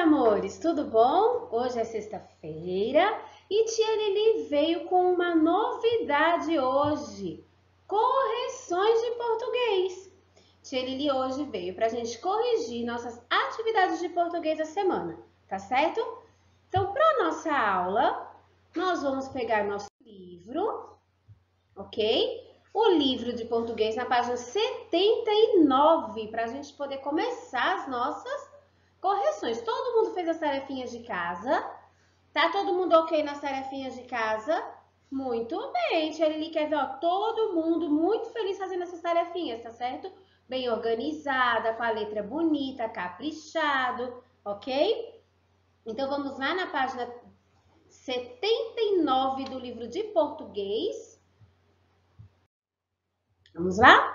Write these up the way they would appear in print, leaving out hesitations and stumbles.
amores, tudo bom? Hoje é sexta-feira e tia Lili veio com uma novidade hoje: correções de português. Tia Lili hoje veio para a gente corrigir nossas atividades de português da semana, tá certo? Então, para nossa aula, nós vamos pegar nosso livro, ok? O livro de português na página 79, para a gente poder começar as nossas correções. Todo mundo fez as tarefinhas de casa? Tá todo mundo ok nas tarefinhas de casa? Muito bem, Tia Lili quer ver, ó, todo mundo muito feliz fazendo essas tarefinhas, tá certo? Bem organizada, com a letra bonita, caprichado, ok? Então, vamos lá na página 79 do livro de português. Vamos lá?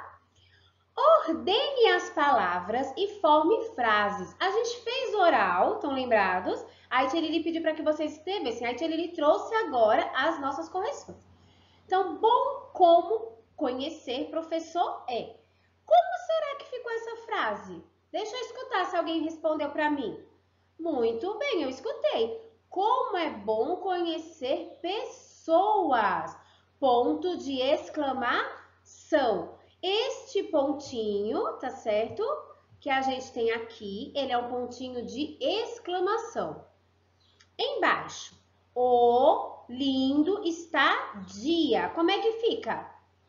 Ordene as palavras e forme frases. A gente fez oral, estão lembrados? A Tia Lili pediu para que vocês escrevessem. A Tia Lili trouxe agora as nossas correções. Então, bom como conhecer professor é. Como será que ficou essa frase? Deixa eu escutar se alguém respondeu para mim. Muito bem, eu escutei. Como é bom conhecer pessoas. Ponto de exclamação. Este pontinho, tá certo? Que a gente tem aqui, ele é um pontinho de exclamação. Embaixo, o lindo estadia. Como é que fica?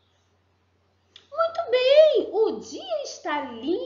Muito bem, o dia está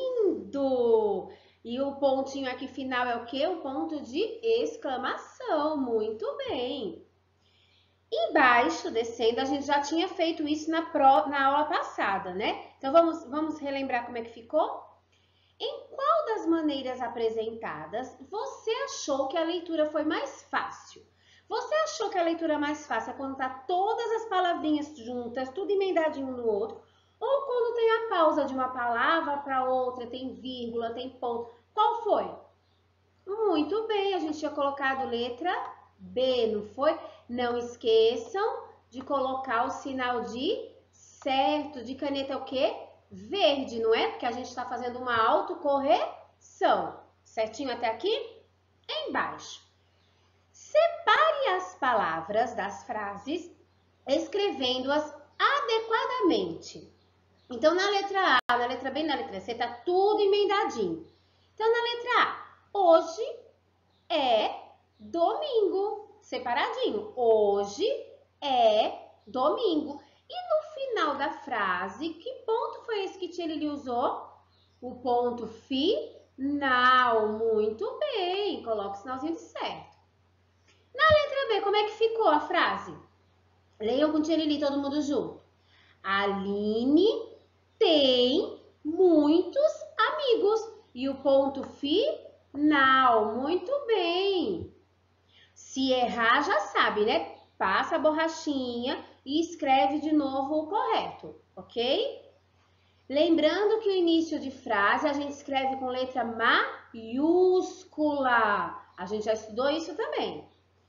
lindo. E o pontinho aqui final é o quê? O ponto de exclamação. Muito bem. Embaixo, descendo, a gente já tinha feito isso na aula passada, né? Então, vamos relembrar como é que ficou? Em qual das maneiras apresentadas você achou que a leitura foi mais fácil? Você achou que a leitura mais fácil é quando tá todas as palavrinhas juntas, tudo emendadinho no outro? Ou quando tem a pausa de uma palavra para outra, tem vírgula, tem ponto? Qual foi? Muito bem, a gente tinha colocado letra B, não foi? Não esqueçam de colocar o sinal de certo, de caneta o quê? Verde, não é? Porque a gente está fazendo uma autocorreção. Certinho até aqui? Embaixo. Separe as palavras das frases, escrevendo-as adequadamente. Então, na letra A, na letra B e na letra C, tá tudo emendadinho. Então, na letra A, hoje é domingo. Separadinho. Hoje é domingo. E no final da frase, que ponto foi esse que Tia Lili usou? O ponto final. Muito bem. Coloca o sinalzinho de certo. Na letra B, como é que ficou a frase? Leiam com Tia Lili, todo mundo junto. A Aline tem muitos amigos. E o ponto final. Muito bem. Se errar, já sabe, né? Passa a borrachinha e escreve de novo o correto, ok? Lembrando que o início de frase a gente escreve com letra maiúscula. A gente já estudou isso também.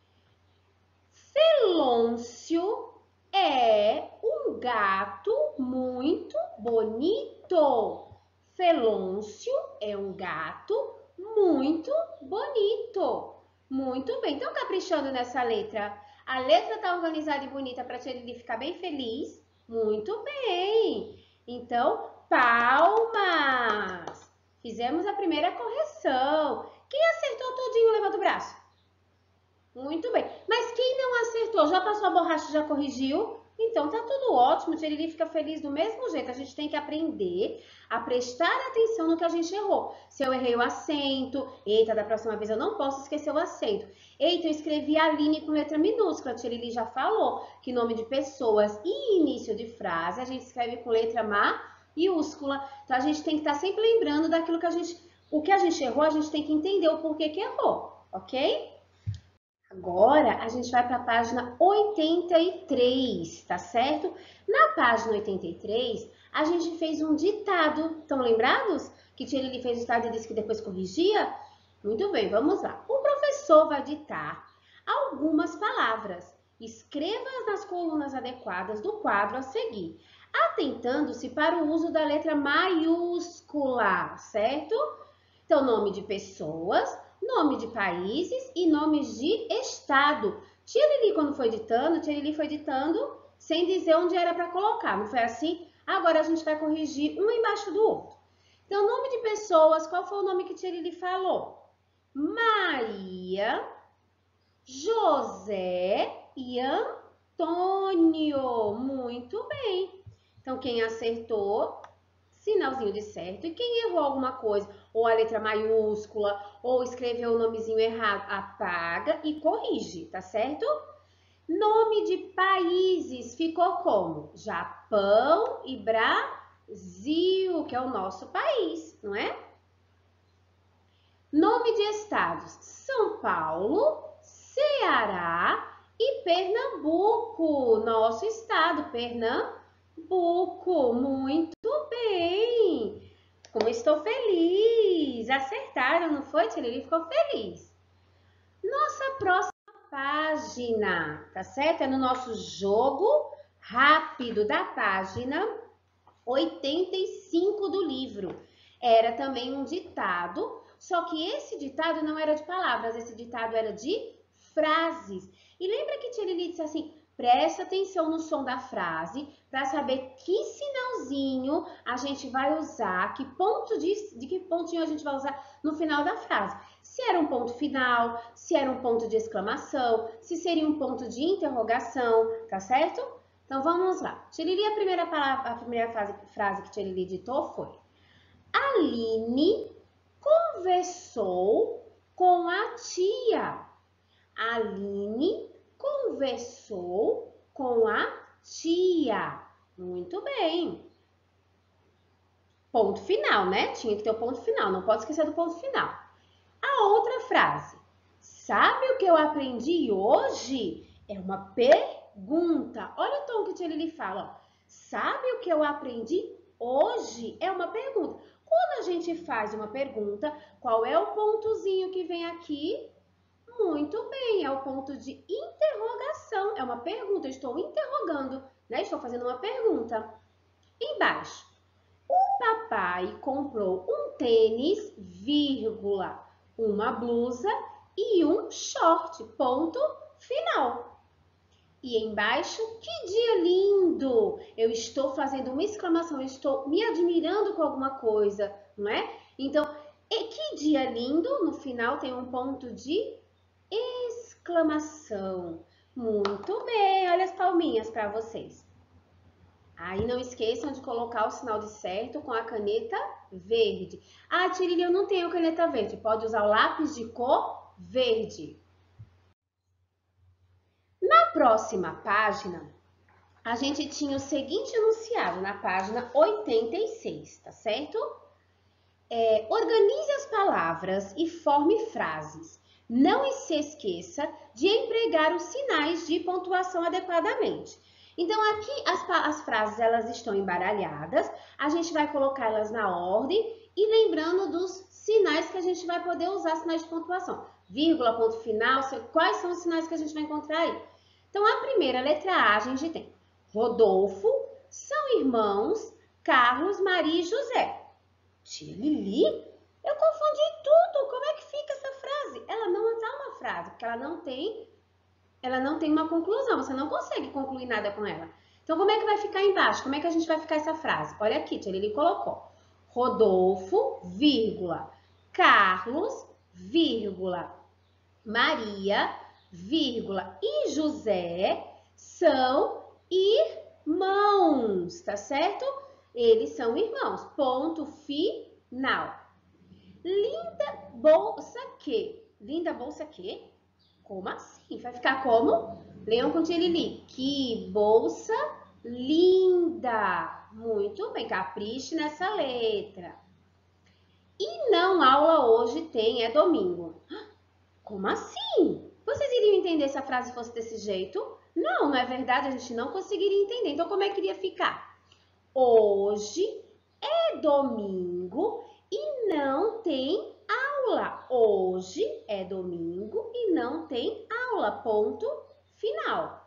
Felôncio é um gato muito bonito. Felôncio é um gato muito bonito. Muito bem, então caprichando nessa letra. A letra tá organizada e bonita para ele ficar bem feliz. Muito bem. Então, palmas. Fizemos a primeira correção. Quem acertou tudinho, levanta o braço. Muito bem. Mas quem não acertou, já passou a borracha, já corrigiu? Então, tá tudo ótimo, o Tiriri fica feliz do mesmo jeito. A gente tem que aprender a prestar atenção no que a gente errou. Se eu errei o acento, eita, da próxima vez eu não posso esquecer o acento. Eita, eu escrevi Aline com letra minúscula. O Tiriri já falou que nome de pessoas e início de frase a gente escreve com letra maiúscula. Então, a gente tem que estar sempre lembrando daquilo que o que a gente errou, a gente tem que entender o porquê que errou, ok? Agora, a gente vai para a página 83, tá certo? Na página 83, a gente fez um ditado. Estão lembrados? Que Tia Lili fez o ditado e disse que depois corrigia? Muito bem, vamos lá. O professor vai ditar algumas palavras. Escreva-as nas colunas adequadas do quadro a seguir, atentando-se para o uso da letra maiúscula, certo? Então, nome de pessoas. nome de países e nomes de estado. Tia Lili, quando foi ditando, Tia Lili foi ditando sem dizer onde era para colocar, não foi assim? Agora a gente vai corrigir um embaixo do outro. Então, nome de pessoas, qual foi o nome que Tia Lili falou? Maria, José e Antônio. Muito bem. Então, quem acertou, sinalzinho de certo. E quem errou alguma coisa, ou a letra maiúscula, ou escreveu o nomezinho errado, apaga e corrige, tá certo? Nome de países ficou como? Japão e Brasil, que é o nosso país, não é? Nome de estados: São Paulo, Ceará e Pernambuco. Nosso estado, Pernambuco. Muito bem. Como estou feliz. Acertaram, não foi, Tia Lili? Ficou feliz. Nossa próxima página, tá certo? É no nosso jogo rápido da página 85 do livro. Era também um ditado, só que esse ditado não era de palavras, esse ditado era de frases. E lembra que Tia Lili disse assim, presta atenção no som da frase para saber que sinalzinho a gente vai usar, que pontinho a gente vai usar no final da frase. Se era um ponto final, se era um ponto de exclamação, se seria um ponto de interrogação, tá certo? Então vamos lá. Tia Lili, a primeira frase que Tia Lili ditou foi: Aline conversou com a tia. Aline conversou com a tia. Muito bem. Ponto final, né? Tinha que ter o ponto final, não pode esquecer do ponto final. A outra frase. Sabe o que eu aprendi hoje? É uma pergunta. Olha o tom que a Tia Lili fala. Ó. Sabe o que eu aprendi hoje? É uma pergunta. Quando a gente faz uma pergunta, qual é o pontozinho que vem aqui? Muito bem, é o ponto de interrogação. É uma pergunta, eu estou interrogando, né? Estou fazendo uma pergunta. Embaixo. O papai comprou um tênis, vírgula, uma blusa e um short. Ponto final. E embaixo, que dia lindo! Eu estou fazendo uma exclamação, eu estou me admirando com alguma coisa, não é? Então, que dia lindo! No final tem um ponto de exclamação. Muito bem, olha as palminhas para vocês. Aí não esqueçam de colocar o sinal de certo com a caneta verde. Ah, Tia Lili, eu não tenho caneta verde. Pode usar o lápis de cor verde. Na próxima página, a gente tinha o seguinte enunciado na página 86, tá certo? Organize as palavras e forme frases. Não se esqueça de empregar os sinais de pontuação adequadamente. Então, aqui as frases elas estão embaralhadas, a gente vai colocá-las na ordem e lembrando dos sinais que a gente vai poder usar, sinais de pontuação. Vírgula, ponto final, quais são os sinais que a gente vai encontrar aí? Então, a primeira letra A, a gente tem Rodolfo, são irmãos, Carlos, Maria e José. Tia Lili, eu confundi tudo, como é que fica essa frase? Ela não está uma frase, porque ela não tem uma conclusão, você não consegue concluir nada com ela. Então, como é que vai ficar embaixo? Como é que a gente vai ficar essa frase? Olha aqui, Tia Lili colocou. Rodolfo, vírgula, Carlos, vírgula, Maria, vírgula, e José são irmãos, tá certo? Eles são irmãos. Ponto final. Linda bolsa que? Linda bolsa que? Como assim? Vai ficar como? Leiam com Tia Lili. Que bolsa linda! Muito bem, capriche nessa letra. E não aula hoje tem, é domingo. Como assim? Vocês iriam entender se a frase fosse desse jeito? Não, não é verdade, a gente não conseguiria entender. Então, como é que iria ficar? Hoje é domingo e não tem aula. Hoje é domingo e não tem aula. Ponto final.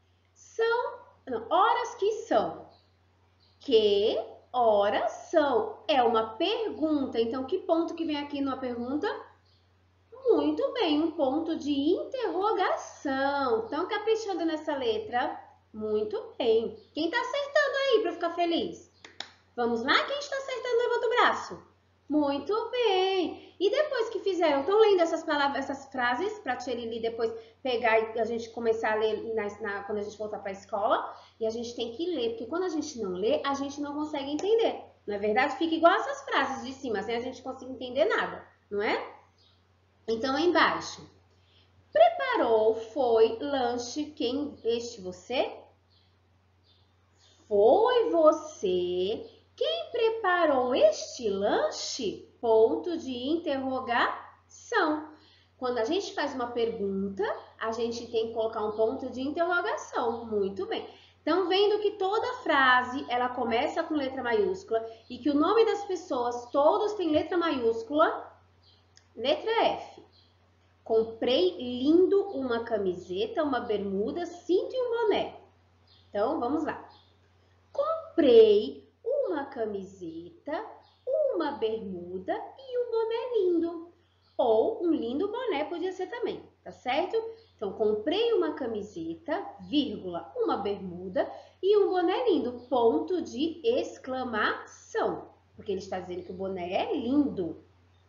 Horas que são. Que horas são? É uma pergunta. Então, que ponto que vem aqui numa pergunta? Muito bem, um ponto de interrogação. Estão caprichando nessa letra? Muito bem. Quem está acertando aí para ficar feliz? Vamos lá? Quem está acertando, levanta o braço. Muito bem. E depois que fizeram, estão lendo essas palavras, essas frases para a Tia Lili depois pegar e a gente começar a ler quando a gente voltar para a escola? E a gente tem que ler, porque quando a gente não lê, a gente não consegue entender. Não é verdade? Fica igual essas frases de cima, sem a gente conseguir entender nada, não é? Então, embaixo. Preparou, foi, lanche, quem? Este você? Foi você quem preparou este lanche? Ponto de interrogação. Quando a gente faz uma pergunta, a gente tem que colocar um ponto de interrogação. Muito bem. Então, vendo que toda frase, ela começa com letra maiúscula e que o nome das pessoas, todos têm letra maiúscula, letra F. Comprei lindo uma camiseta, uma bermuda, cinto e um boné. Então, vamos lá. Comprei uma camiseta, uma bermuda e um boné lindo. Ou um lindo boné podia ser também, tá certo? Então, comprei uma camiseta, vírgula, uma bermuda e um boné lindo. Ponto de exclamação. Porque ele está dizendo que o boné é lindo.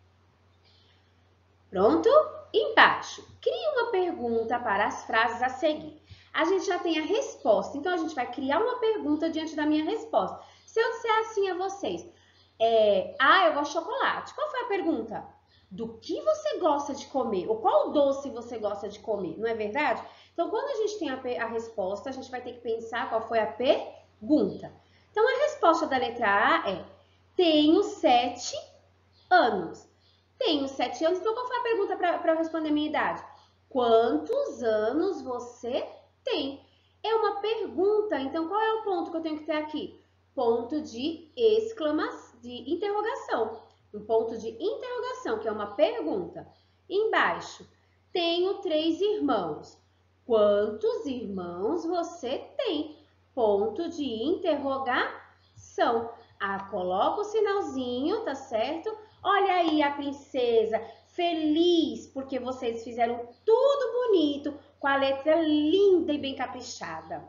Pronto? Embaixo, crie uma pergunta para as frases a seguir. A gente já tem a resposta, então a gente vai criar uma pergunta diante da minha resposta. Se eu disser assim a vocês, eu gosto de chocolate. Qual foi a pergunta? Do que você gosta de comer? Ou qual doce você gosta de comer? Não é verdade? Então, quando a gente tem a resposta, a gente vai ter que pensar qual foi a pergunta. Então, a resposta da letra A é: tenho 7 anos. Tenho 7 anos, então qual foi a pergunta para eu responder a minha idade? Quantos anos você tem? É uma pergunta, então qual é o ponto que eu tenho que ter aqui? Ponto de exclamação, de interrogação. Um ponto de interrogação, que é uma pergunta. Embaixo, tenho 3 irmãos. Quantos irmãos você tem? Ponto de interrogação. Coloca o sinalzinho, tá certo? Olha aí a princesa, feliz porque vocês fizeram tudo bonito, com a letra linda e bem caprichada.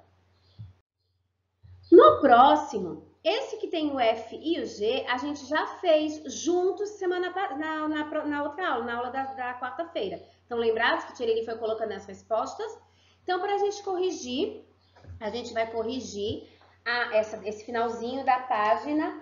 No próximo, esse que tem o F e o G, a gente já fez juntos na outra aula, na aula da quarta-feira. Estão lembrados que Tia foi colocando as respostas? Então, para a gente corrigir, a gente vai corrigir esse finalzinho da página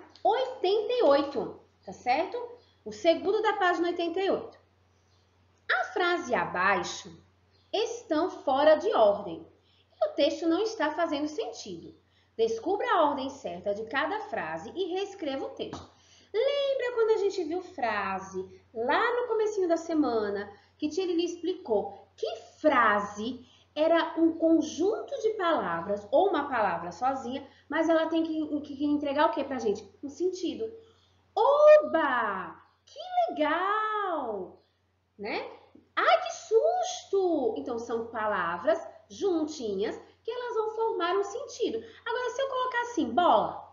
88, tá certo? O segundo da página 88. A frase abaixo estão fora de ordem. E o texto não está fazendo sentido. Descubra a ordem certa de cada frase e reescreva o texto. Lembra quando a gente viu frase lá no comecinho da semana que Tia Lili explicou que frase era um conjunto de palavras ou uma palavra sozinha, mas ela tem que entregar o que pra gente? Um sentido. Oba! Que legal! Né? Ai, que susto! Então, são palavras juntinhas que elas vão formar um sentido. Agora, se eu colocar assim, bola.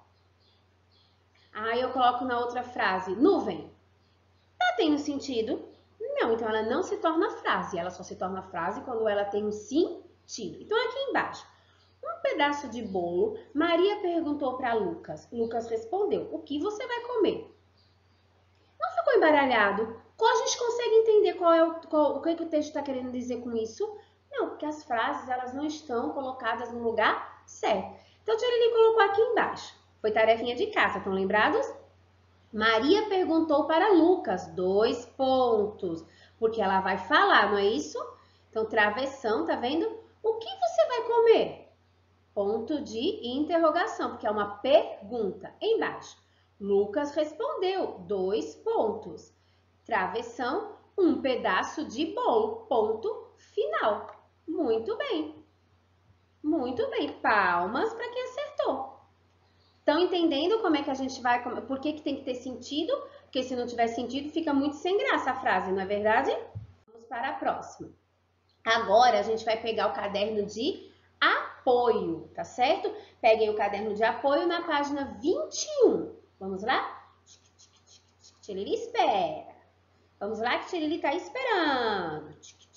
Aí eu coloco na outra frase, nuvem. Tá tendo sentido? Não, então ela não se torna frase. Ela só se torna frase quando ela tem um sentido. Então, aqui embaixo. Um pedaço de bolo, Maria perguntou para Lucas. Lucas respondeu, o que você vai comer? Não ficou embaralhado? A gente consegue entender o que o texto está querendo dizer com isso? Não, porque as frases elas não estão colocadas no lugar certo. Então, a Tia Lili colocou aqui embaixo. Foi tarefinha de casa, estão lembrados? Maria perguntou para Lucas, 2 pontos, porque ela vai falar, não é isso? Então, travessão, tá vendo? O que você vai comer? Ponto de interrogação, porque é uma pergunta. Embaixo, Lucas respondeu, 2 pontos. Travessão, um pedaço de bolo, ponto final. Muito bem. Muito bem, palmas para quem acertou. Estão entendendo como é que a gente vai, por que tem que ter sentido? Porque se não tiver sentido, fica muito sem graça a frase, não é verdade? Vamos para a próxima. Agora, a gente vai pegar o caderno de apoio, tá certo? Peguem o caderno de apoio na página 21. Vamos lá? Tia Lili espera. Vamos lá que Tirili tá esperando.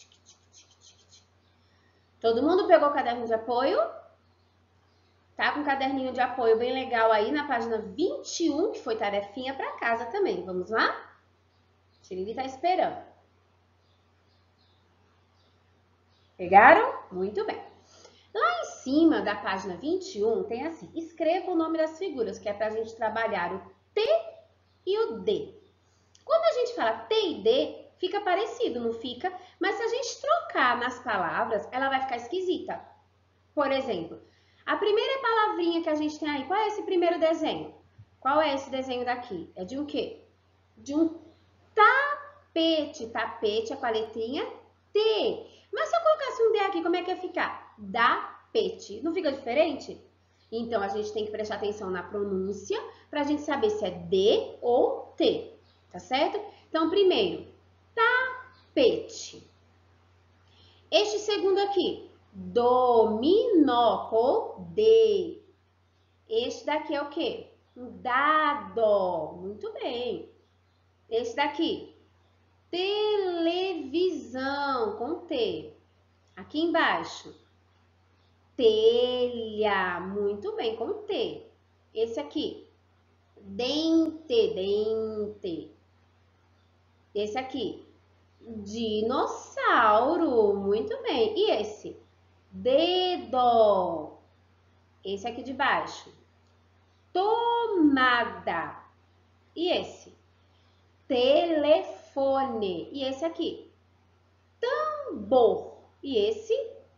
Todo mundo pegou o caderno de apoio? Tá com um caderninho de apoio bem legal aí na página 21, que foi tarefinha para casa também. Vamos lá? Tirili tá esperando. Pegaram? Muito bem. Lá em cima da página 21 tem assim, escreva o nome das figuras, que é para a gente trabalhar o T e o D. Quando a gente fala T e D, fica parecido, não fica? Mas se a gente trocar nas palavras, ela vai ficar esquisita. Por exemplo, a primeira palavrinha que a gente tem aí, qual é esse primeiro desenho? Qual é esse desenho daqui? É de um quê? De um tapete. Tapete é com a letrinha T. Mas se eu colocasse um D aqui, como é que ia ficar? Da-pete. Não fica diferente? Então, a gente tem que prestar atenção na pronúncia para a gente saber se é D ou T. Tá certo? Então, primeiro, tapete. Este segundo aqui, dominó, com D. Este daqui é o quê? Um dado. Muito bem. Este daqui, televisão, com T. Aqui embaixo, telha. Muito bem, com T. Esse aqui, dente, dente. Esse aqui, dinossauro. Muito bem. E esse? Dedo. Esse aqui de baixo, tomada. E esse? Telefone. E esse aqui? Tambor. E esse?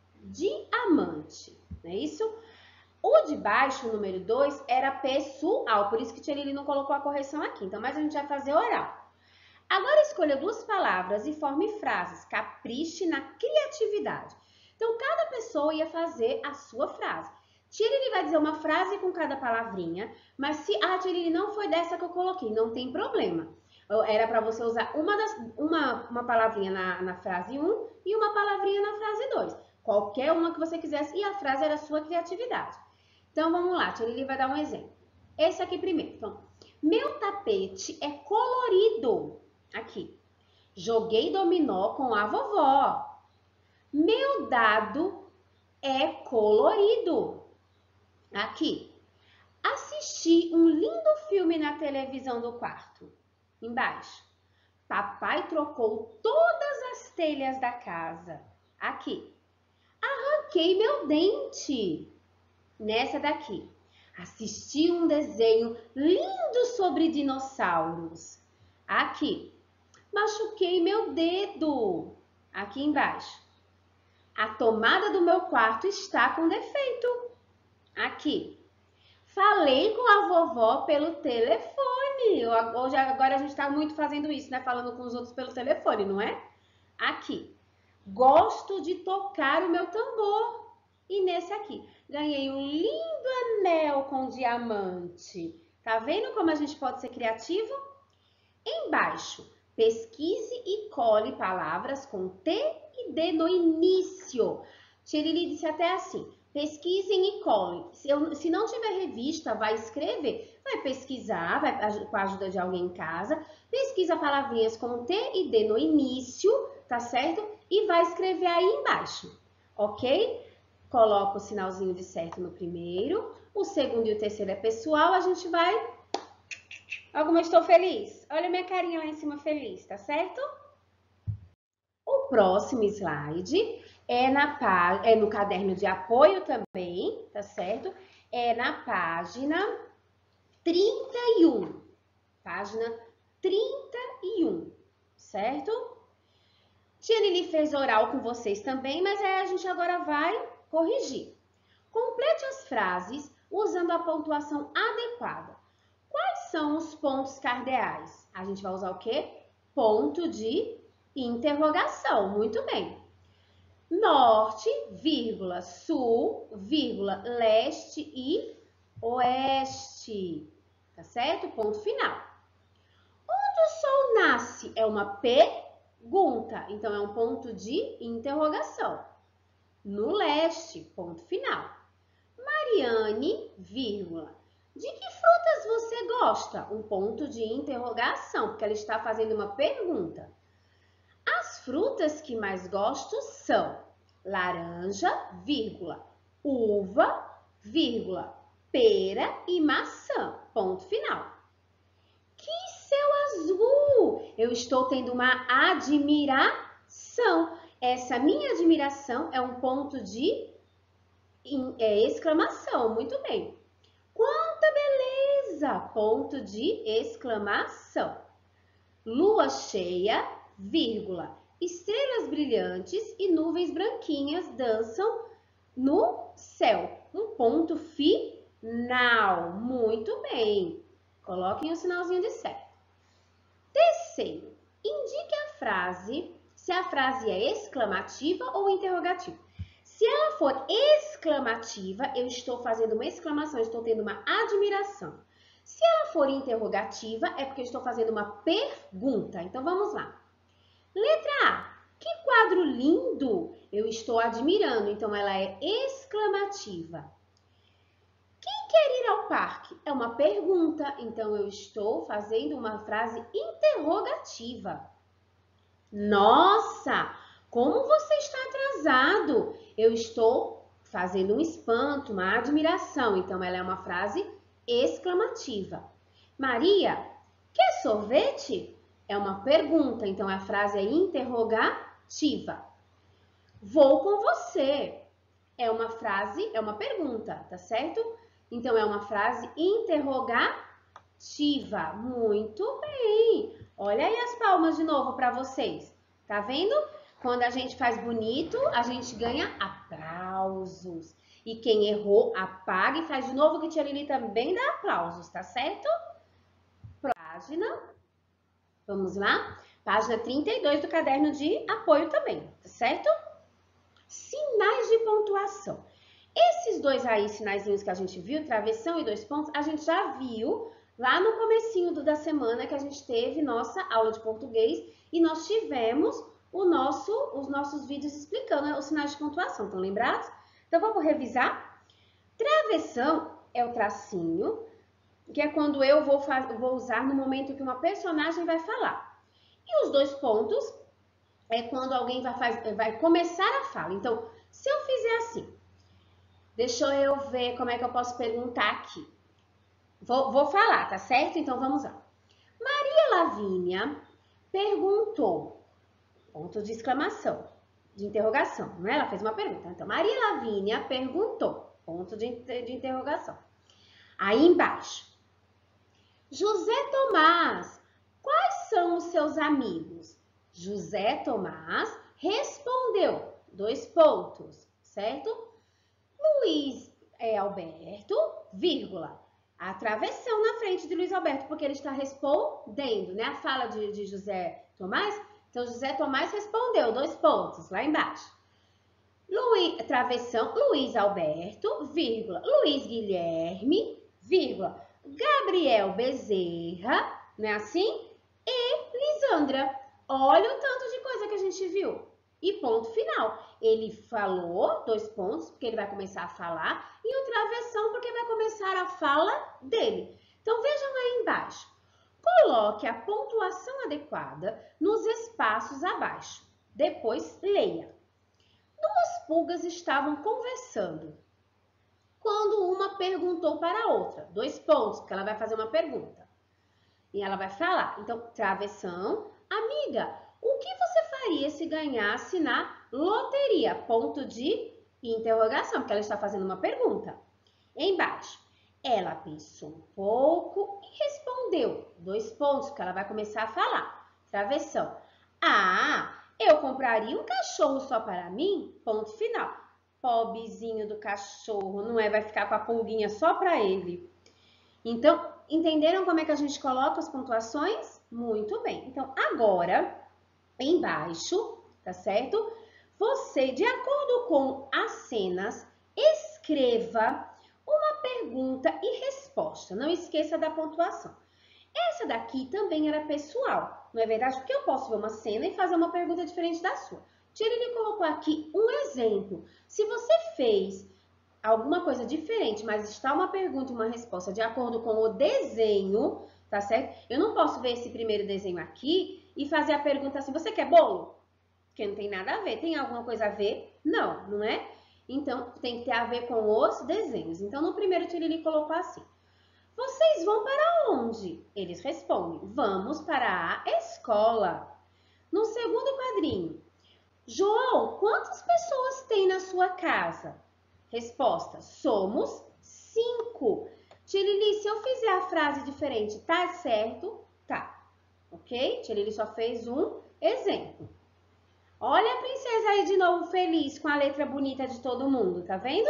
Diamante. Não é isso? O de baixo, o número 2, era pessoal. Por isso que Tirili não colocou a correção aqui. Então, mas a gente vai fazer oral. Agora, escolha duas palavras e forme frases. Capriche na criatividade. Então, cada pessoa ia fazer a sua frase. Tirili vai dizer uma frase com cada palavrinha, mas se Tirili não foi dessa que eu coloquei, não tem problema. Era para você usar uma palavrinha na frase 1 e uma palavrinha na frase 2. Qualquer uma que você quisesse, e a frase era a sua criatividade. Então, vamos lá, Tirili vai dar um exemplo. Esse aqui primeiro. Então, meu tapete é colorido. Aqui. Joguei dominó com a vovó. Meu dado é colorido. Aqui. Assisti um lindo filme na televisão do quarto. Embaixo. Papai trocou todas as telhas da casa. Aqui. Arranquei meu dente. Nessa daqui. Assisti um desenho lindo sobre dinossauros. Aqui. Machuquei meu dedo. Aqui embaixo. A tomada do meu quarto está com defeito. Aqui. Falei com a vovó pelo telefone. Hoje, agora a gente está muito fazendo isso, né? Falando com os outros pelo telefone, não é? Aqui. Gosto de tocar o meu tambor. E nesse aqui. Ganhei um lindo anel com diamante. Tá vendo como a gente pode ser criativo? Embaixo. Pesquise e cole palavras com T e D no início. Tirili disse até assim, pesquisem e colhem. Se não tiver revista, vai escrever. Vai pesquisar, com a ajuda de alguém em casa. Pesquisa palavrinhas com T e D no início, tá certo? E vai escrever aí embaixo, ok? Coloca o sinalzinho de certo no primeiro. O segundo e o terceiro é pessoal. A gente vai... Olha como eu estou feliz. Olha minha carinha lá em cima feliz, tá certo? O próximo slide é no caderno de apoio também, tá certo? É na página 31. Página 31, certo? Tirili fez oral com vocês também, mas aí a gente agora vai corrigir. Complete as frases usando a pontuação adequada. Quais são os pontos cardeais? A gente vai usar o quê? Ponto de interrogação. Muito bem. Norte, vírgula, sul, vírgula, leste e oeste. Tá certo? Ponto final. Onde o sol nasce? É uma pergunta. Então, é um ponto de interrogação. No leste, ponto final. Mariane, vírgula. De que frutas frutas você gosta? Um ponto de interrogação, porque ela está fazendo uma pergunta. As frutas que mais gosto são laranja, vírgula, uva, vírgula, pera e maçã. Ponto final. Que céu azul! Eu estou tendo uma admiração. Essa minha admiração é um ponto de exclamação. Muito bem. Quanta beleza! Ponto de exclamação. Lua cheia, vírgula, estrelas brilhantes e nuvens branquinhas dançam no céu. Um ponto final. Muito bem. Coloquem o sinalzinho de certo. Terceiro, indique a frase, se a frase é exclamativa ou interrogativa. Se ela for exclamativa, eu estou fazendo uma exclamação, estou tendo uma admiração. Se ela for interrogativa, é porque eu estou fazendo uma pergunta. Então, vamos lá. Letra A. Que quadro lindo! Eu estou admirando. Então, ela é exclamativa. Quem quer ir ao parque? É uma pergunta. Então, eu estou fazendo uma frase interrogativa. Nossa! Como você está atrasado? Eu estou fazendo um espanto, uma admiração. Então, ela é uma frase exclamativa. Maria, quer sorvete? É uma pergunta, então a frase é interrogativa. Vou com você. É uma frase, é uma pergunta, tá certo? Então é uma frase interrogativa. Muito bem. Olha aí as palmas de novo para vocês. Tá vendo? Quando a gente faz bonito, a gente ganha aplausos. E quem errou, apaga e faz de novo, que tia Lili também dá aplausos, tá certo? Página, vamos lá? Página 32 do caderno de apoio também, tá certo? Sinais de pontuação. Esses dois aí, sinaizinhos que a gente viu, travessão e 2 pontos, a gente já viu lá no comecinho da semana que a gente teve nossa aula de português e nós tivemos os nossos vídeos explicando os sinais de pontuação, estão lembrados? Então, vamos revisar? Travessão é o tracinho, que é quando eu vou usar no momento que uma personagem vai falar. E os 2 pontos é quando alguém vai começar a fala. Então, se eu fizer assim, deixa eu ver como é que eu posso perguntar aqui. Vou falar, tá certo? Então, vamos lá. Maria Lavínia perguntou, ponto de exclamação, de interrogação, não é? Ela fez uma pergunta. Então, Maria Lavínia perguntou, ponto de interrogação. Aí embaixo, José Tomás, quais são os seus amigos? José Tomás respondeu, 2 pontos, certo? Luiz Alberto, vírgula, a travessão na frente de Luiz Alberto, porque ele está respondendo, né? A fala de José Tomás. Então, José Tomás respondeu, 2 pontos, lá embaixo. Travessão, Luiz Alberto, vírgula, Luiz Guilherme, vírgula, Gabriel Bezerra, não é assim? E Lisandra. Olha o tanto de coisa que a gente viu. E ponto final. Ele falou 2 pontos, porque ele vai começar a falar, e o travessão, porque vai começar a fala dele. Então, vejam aí embaixo. Coloque a pontuação adequada nos espaços abaixo. Depois, leia. 2 pulgas estavam conversando quando uma perguntou para a outra. 2 pontos, porque ela vai fazer uma pergunta. E ela vai falar. Então, travessão. Amiga, o que você faria se ganhasse na loteria? Ponto de interrogação, porque ela está fazendo uma pergunta. Embaixo. Ela pensou um pouco e respondeu. 2 pontos, porque ela vai começar a falar. Travessão. Ah, eu compraria um cachorro só para mim? Ponto final. Pobrezinho do cachorro, não é? Vai ficar com a pulguinha só para ele. Então, entenderam como é que a gente coloca as pontuações? Muito bem. Então, agora, embaixo, tá certo? Você, de acordo com as cenas, escreva uma pergunta e resposta. Não esqueça da pontuação. Essa daqui também era pessoal, não é verdade? Porque eu posso ver uma cena e fazer uma pergunta diferente da sua. Tia Lili colocou aqui um exemplo. Se você fez alguma coisa diferente, mas está uma pergunta e uma resposta de acordo com o desenho, tá certo? Eu não posso ver esse primeiro desenho aqui e fazer a pergunta assim, você quer bolo? Porque não tem nada a ver. Tem alguma coisa a ver? Não, não é? Então, tem que ter a ver com os desenhos. Então, no primeiro Tirili colocou assim. Vocês vão para onde? Eles respondem, vamos para a escola. No segundo quadrinho, João, quantas pessoas tem na sua casa? Resposta, somos 5. Tirili, se eu fizer a frase diferente, tá certo? Tá, ok? Tirili só fez um exemplo. Olha a princesa aí de novo feliz com a letra bonita de todo mundo, tá vendo?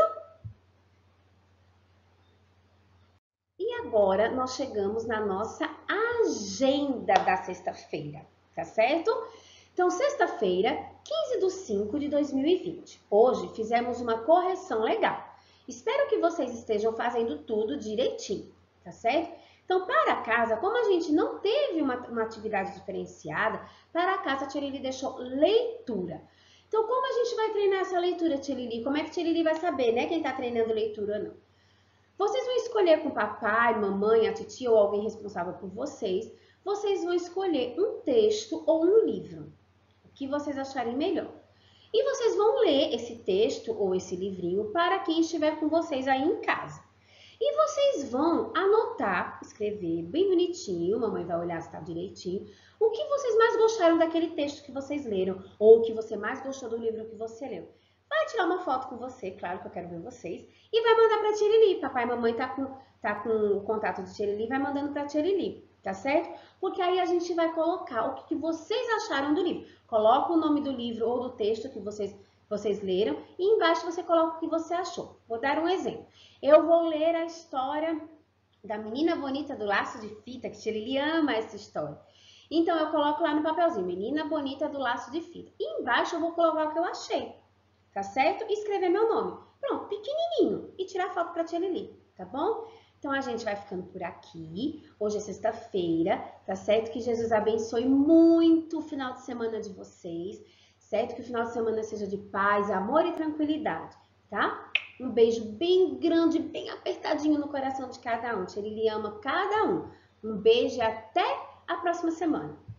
E agora nós chegamos na nossa agenda da sexta-feira, tá certo? Então, sexta-feira, 15/5/2020. Hoje fizemos uma correção legal. Espero que vocês estejam fazendo tudo direitinho, tá certo? Então, para casa, como a gente não teve uma atividade diferenciada, para casa a Tia Lili deixou leitura. Então, como a gente vai treinar essa leitura, Tia Lili? Como é que a Tia Lili vai saber, né, quem está treinando leitura ou não? Vocês vão escolher com o papai, mamãe, a titia ou alguém responsável por vocês. Vocês vão escolher um texto ou um livro, o que vocês acharem melhor. E vocês vão ler esse texto ou esse livrinho para quem estiver com vocês aí em casa. E vocês vão anotar, escrever bem bonitinho, mamãe vai olhar se está direitinho, o que vocês mais gostaram daquele texto que vocês leram, ou o que você mais gostou do livro que você leu. Vai tirar uma foto com você, claro que eu quero ver vocês, e vai mandar para a Tia Lili. Papai e mamãe tá com o contato de Tia Lili, vai mandando para a Tia Lili, tá certo? Porque aí a gente vai colocar o que vocês acharam do livro. Coloca o nome do livro ou do texto que vocês leram e embaixo você coloca o que você achou. Vou dar um exemplo. Eu vou ler a história da menina bonita do laço de fita, que Tia Lili ama essa história. Então eu coloco lá no papelzinho, menina bonita do laço de fita. E embaixo eu vou colocar o que eu achei, tá certo? E escrever meu nome. Pronto, pequenininho. E tirar foto pra Tia Lili, tá bom? Então a gente vai ficando por aqui. Hoje é sexta-feira, tá certo? Que Jesus abençoe muito o final de semana de vocês, certo? Que o final de semana seja de paz, amor e tranquilidade, tá? Um beijo bem grande, bem apertadinho no coração de cada um. Tia Lili ama cada um. Um beijo e até a próxima semana.